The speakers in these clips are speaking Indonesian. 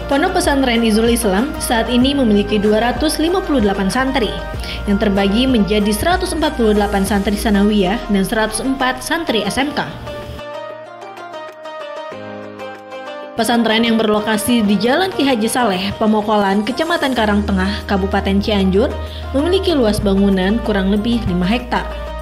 Pondok Pesantren Izul Islam saat ini memiliki 258 santri yang terbagi menjadi 148 santri sanawiyah dan 104 santri SMK. Pesantren yang berlokasi di Jalan Ki Haji Saleh, Pemokolan, Kecamatan Karangtengah, Kabupaten Cianjur, memiliki luas bangunan kurang lebih 5 hektar.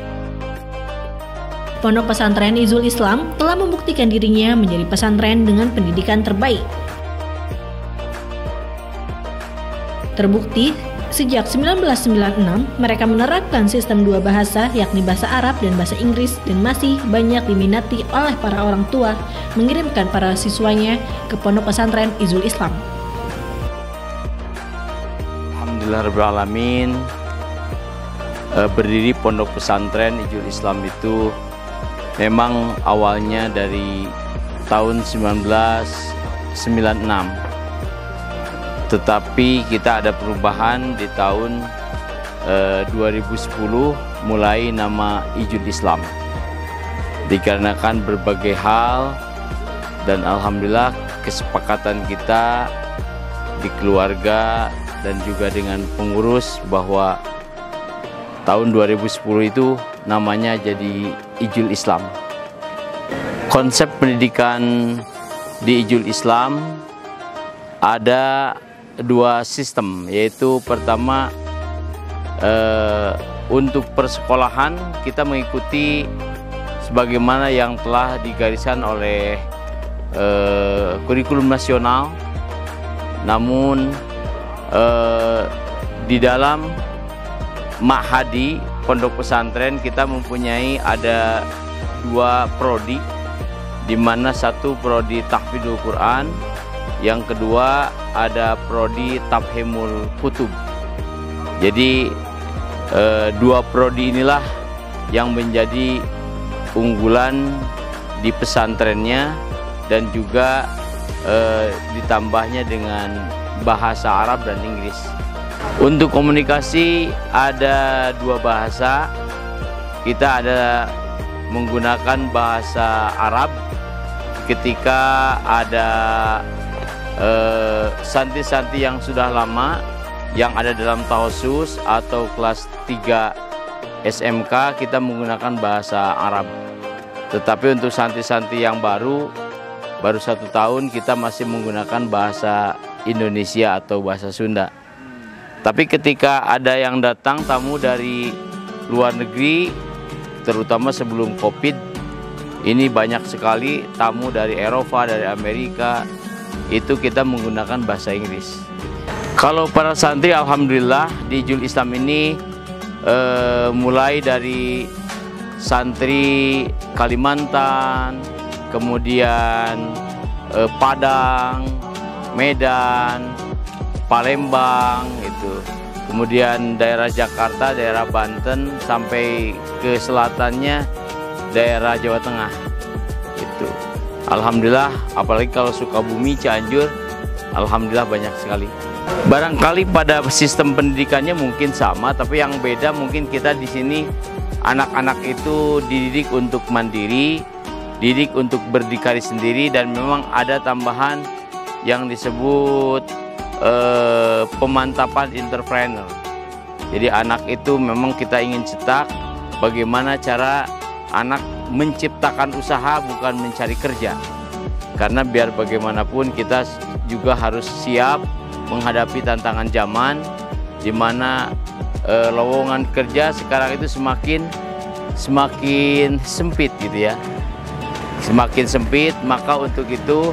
Pondok Pesantren Izul Islam telah membuktikan dirinya menjadi pesantren dengan pendidikan terbaik. Terbukti, sejak 1996 mereka menerapkan sistem 2 bahasa yakni bahasa Arab dan bahasa Inggris dan masih banyak diminati oleh para orang tua mengirimkan para siswanya ke Pondok Pesantren Izul Islam. Alhamdulillahirrahmanirrahim. Berdiri Pondok Pesantren Izul Islam itu memang awalnya dari tahun 1996. Tetapi kita ada perubahan di tahun 2010 mulai nama Izul Islam. Dikarenakan berbagai hal dan alhamdulillah kesepakatan kita di keluarga dan juga dengan pengurus bahwa tahun 2010 itu namanya jadi Izul Islam. Konsep pendidikan di Izul Islam ada 2 sistem, yaitu pertama untuk persekolahan kita mengikuti sebagaimana yang telah digariskan oleh kurikulum nasional. Namun di dalam Ma'hadi Pondok Pesantren kita mempunyai ada 2 prodi, di mana satu prodi tahfidzul Quran, yang kedua ada prodi tafhimul kutub. Jadi 2 prodi inilah yang menjadi unggulan di pesantrennya dan juga ditambahnya dengan bahasa Arab dan Inggris. Untuk komunikasi ada 2 bahasa. Kita ada menggunakan bahasa Arab ketika ada santri-santri yang sudah lama yang ada dalam tausus atau kelas 3 SMK, kita menggunakan bahasa Arab. Tetapi untuk santri-santri yang baru 1 tahun, kita masih menggunakan bahasa Indonesia atau bahasa Sunda. Tapi ketika ada yang datang tamu dari luar negeri, terutama sebelum Covid, ini banyak sekali tamu dari Eropa, dari Amerika, itu kita menggunakan bahasa Inggris. Kalau para santri alhamdulillah di Izul Islam ini mulai dari santri Kalimantan, kemudian Padang, Medan, Palembang itu, kemudian daerah Jakarta, daerah Banten, sampai ke selatannya daerah Jawa Tengah itu. Alhamdulillah, apalagi kalau Sukabumi, Cianjur, alhamdulillah banyak sekali. Barangkali pada sistem pendidikannya mungkin sama, tapi yang beda mungkin kita di sini anak-anak itu dididik untuk mandiri, didik untuk berdikari sendiri, dan memang ada tambahan yang disebut pemantapan entrepreneur. Jadi anak itu memang kita ingin cetak bagaimana cara anak menciptakan usaha, bukan mencari kerja. Karena biar bagaimanapun kita juga harus siap menghadapi tantangan zaman, di mana lowongan kerja sekarang itu semakin sempit gitu ya. Semakin sempit, maka untuk itu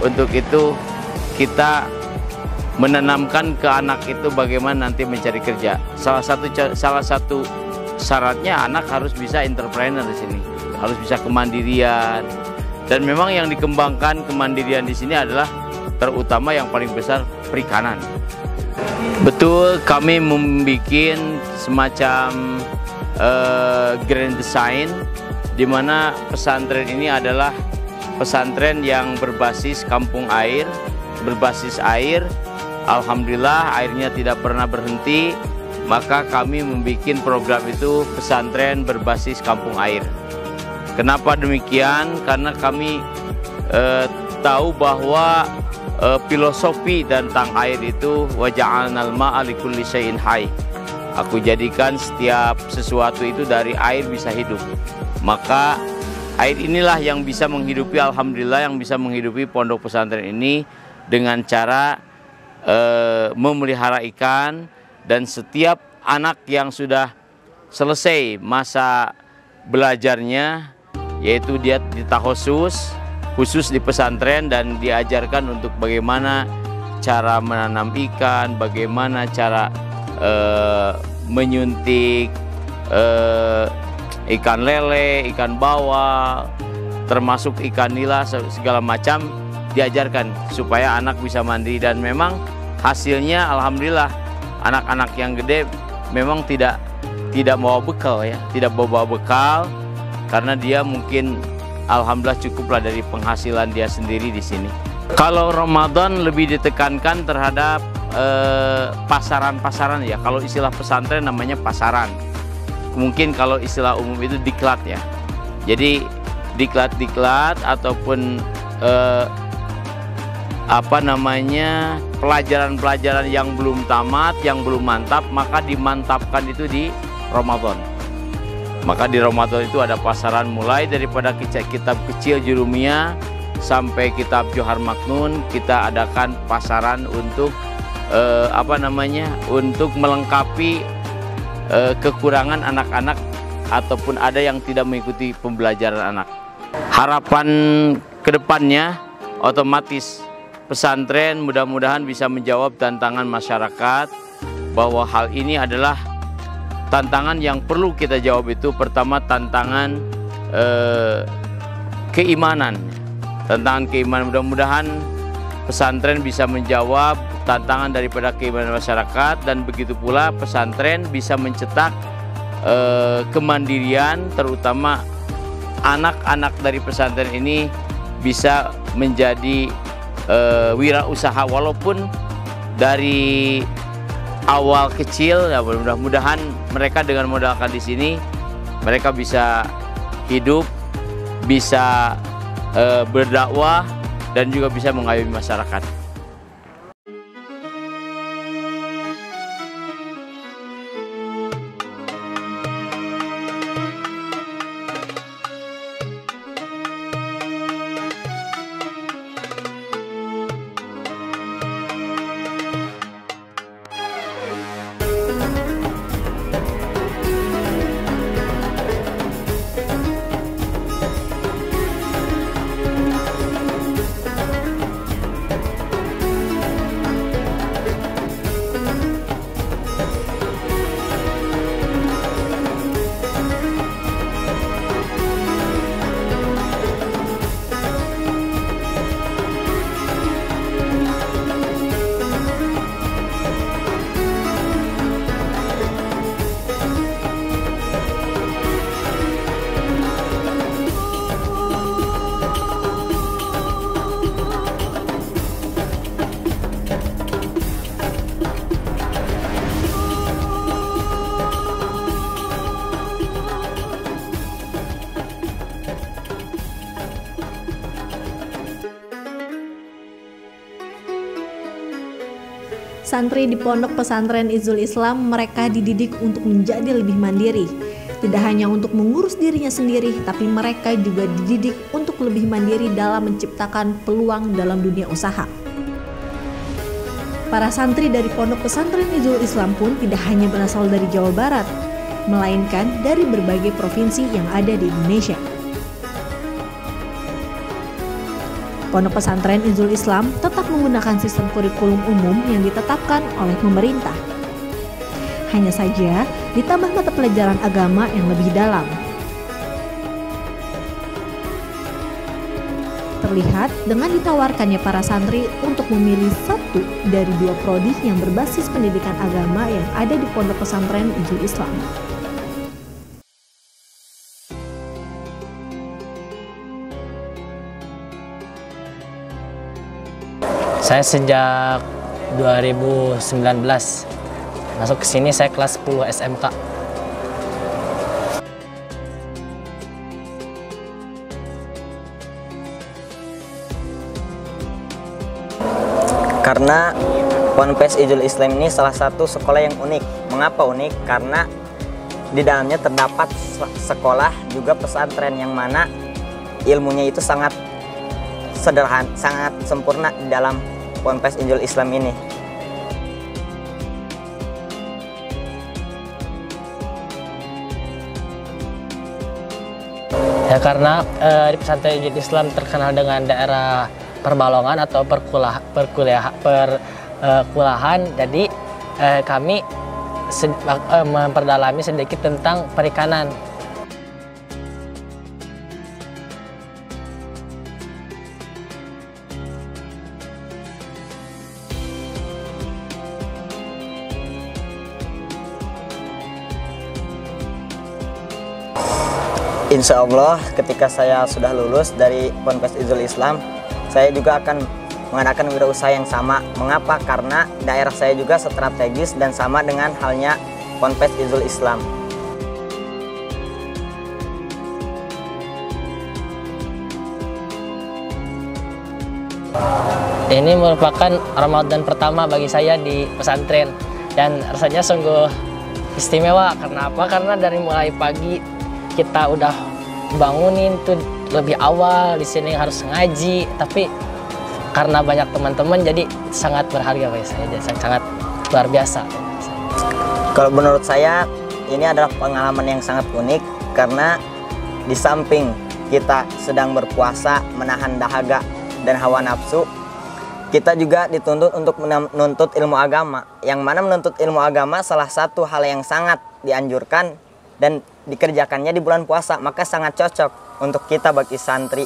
kita menanamkan ke anak itu bagaimana nanti mencari kerja. Salah satu syaratnya anak harus bisa entrepreneur di sini, harus bisa kemandirian. Dan memang yang dikembangkan kemandirian di sini adalah terutama yang paling besar perikanan. Betul, kami membuat semacam grand design, di mana pesantren ini adalah pesantren yang berbasis kampung air, berbasis air. Alhamdulillah airnya tidak pernah berhenti, maka kami membuat program itu pesantren berbasis kampung air. Kenapa demikian? Karena kami tahu bahwa filosofi tentang air itu waja'alnal ma'a likulli syai'in hayy. Aku jadikan setiap sesuatu itu dari air bisa hidup. Maka air inilah yang bisa menghidupi, alhamdulillah, yang bisa menghidupi pondok pesantren ini dengan cara memelihara ikan. Dan setiap anak yang sudah selesai masa belajarnya, yaitu dia ditahossus khusus di pesantren dan diajarkan untuk bagaimana cara menanam ikan, bagaimana cara menyuntik ikan lele, ikan bawal, termasuk ikan nila, segala macam diajarkan supaya anak bisa mandiri. Dan memang hasilnya alhamdulillah anak-anak yang gede memang tidak bawa bekal ya, tidak bawa bekal, karena dia mungkin alhamdulillah cukuplah dari penghasilan dia sendiri di sini. Kalau Ramadan lebih ditekankan terhadap pasaran-pasaran ya. Kalau istilah pesantren namanya pasaran. Mungkin kalau istilah umum itu diklat ya. Jadi diklat-diklat ataupun pelajaran-pelajaran yang belum tamat, yang belum mantap, maka dimantapkan itu di Ramadan. Maka di Ramadan itu ada pasaran mulai daripada kitab kecil Jurumiyah sampai kitab Johar Maknun. Kita adakan pasaran untuk untuk melengkapi kekurangan anak-anak ataupun ada yang tidak mengikuti pembelajaran anak. Harapan kedepannya otomatis pesantren mudah-mudahan bisa menjawab tantangan masyarakat, bahwa hal ini adalah tantangan yang perlu kita jawab. Itu pertama tantangan keimanan. Tantangan keimanan, mudah-mudahan pesantren bisa menjawab tantangan daripada keimanan masyarakat, dan begitu pula pesantren bisa mencetak kemandirian, terutama anak-anak dari pesantren ini bisa menjadi wirausaha walaupun dari awal kecil. Ya, mudah-mudahan mereka dengan modalkan di sini mereka bisa hidup, bisa berdakwah, dan juga bisa mengayomi masyarakat. Santri di Pondok Pesantren Izul Islam, mereka dididik untuk menjadi lebih mandiri. Tidak hanya untuk mengurus dirinya sendiri, tapi mereka juga dididik untuk lebih mandiri dalam menciptakan peluang dalam dunia usaha. Para santri dari Pondok Pesantren Izul Islam pun tidak hanya berasal dari Jawa Barat, melainkan dari berbagai provinsi yang ada di Indonesia. Pondok Pesantren Izul Islam tetap menggunakan sistem kurikulum umum yang ditetapkan oleh pemerintah. Hanya saja ditambah mata pelajaran agama yang lebih dalam. Terlihat dengan ditawarkannya para santri untuk memilih satu dari dua prodi yang berbasis pendidikan agama yang ada di Pondok Pesantren Izul Islam. Saya sejak 2019 masuk ke sini, saya kelas 10 SMK. Karena Ponpes Izul Islam ini salah satu sekolah yang unik. Mengapa unik? Karena di dalamnya terdapat sekolah juga pesantren yang mana ilmunya itu sangat sederhana, sangat sempurna di dalam Ponpes Izul Islam ini. Ya karena di pesantren Izul Islam terkenal dengan daerah perbalongan atau perkuliahan, jadi kami memperdalami sedikit tentang perikanan. Insya Allah ketika saya sudah lulus dari Ponpes Izul Islam, saya juga akan mengadakan wirausaha yang sama. Mengapa? Karena daerah saya juga strategis dan sama dengan halnya Ponpes Izul Islam. Ini merupakan Ramadan pertama bagi saya di pesantren dan rasanya sungguh istimewa. Karena apa? Karena dari mulai pagi kita udah bangunin tuh lebih awal, di sini harus ngaji, tapi karena banyak teman-teman jadi sangat berharga bagi saya, jadi sangat luar biasa. Kalau menurut saya ini adalah pengalaman yang sangat unik karena di samping kita sedang berpuasa menahan dahaga dan hawa nafsu, kita juga dituntut untuk menuntut ilmu agama. Yang mana menuntut ilmu agama salah satu hal yang sangat dianjurkan dan dikerjakannya di bulan puasa, maka sangat cocok untuk kita bagi santri.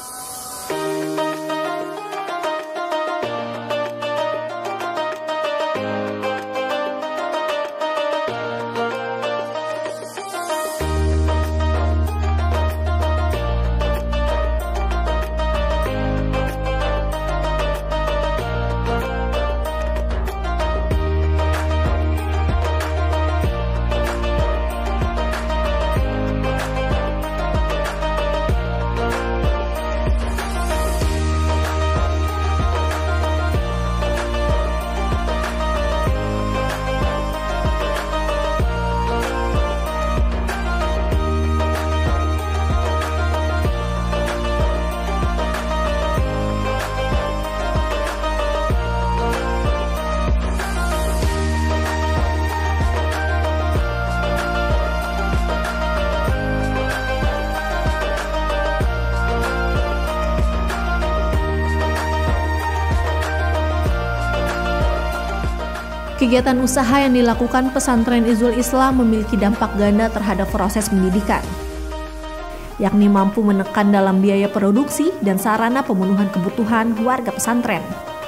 Kegiatan usaha yang dilakukan pesantren Izul Islam memiliki dampak ganda terhadap proses pendidikan, yakni mampu menekan dalam biaya produksi dan sarana pemenuhan kebutuhan warga pesantren.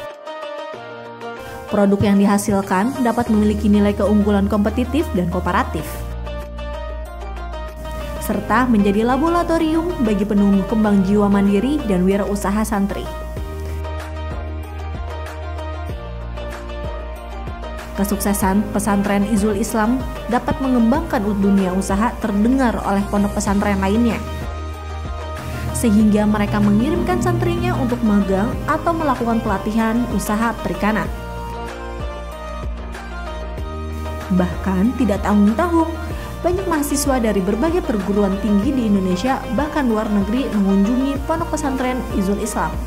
Produk yang dihasilkan dapat memiliki nilai keunggulan kompetitif dan kooperatif, serta menjadi laboratorium bagi penumbuh kembang jiwa mandiri dan wirausaha santri. Kesuksesan pesantren Izul Islam dapat mengembangkan dunia usaha terdengar oleh pondok pesantren lainnya, sehingga mereka mengirimkan santrinya untuk magang atau melakukan pelatihan usaha perikanan. Bahkan tidak tanggung-tanggung, banyak mahasiswa dari berbagai perguruan tinggi di Indonesia bahkan luar negeri mengunjungi pondok pesantren Izul Islam.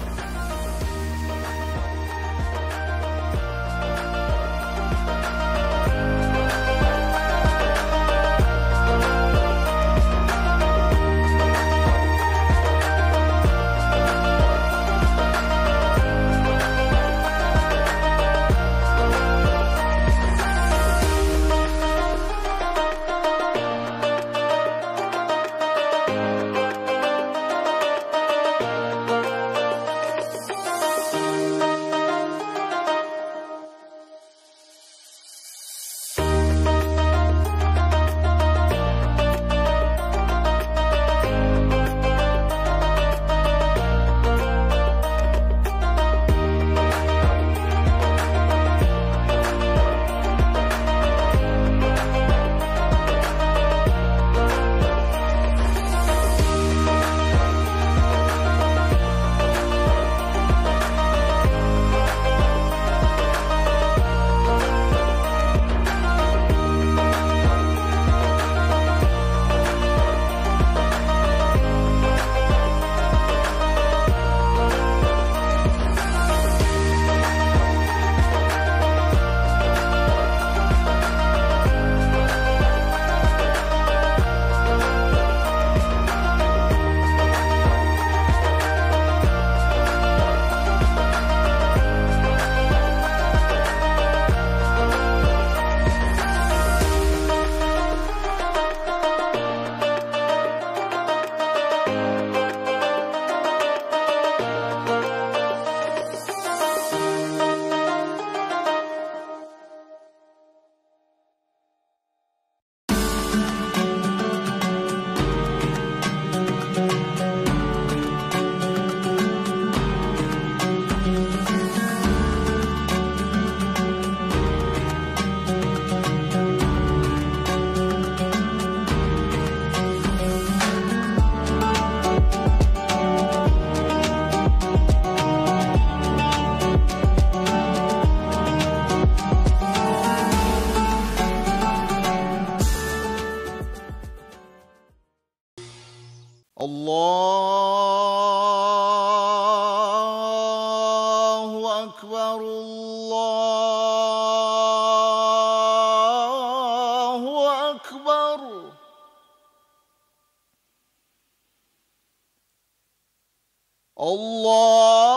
Allahu Akbar, Allahu Akbar. Allah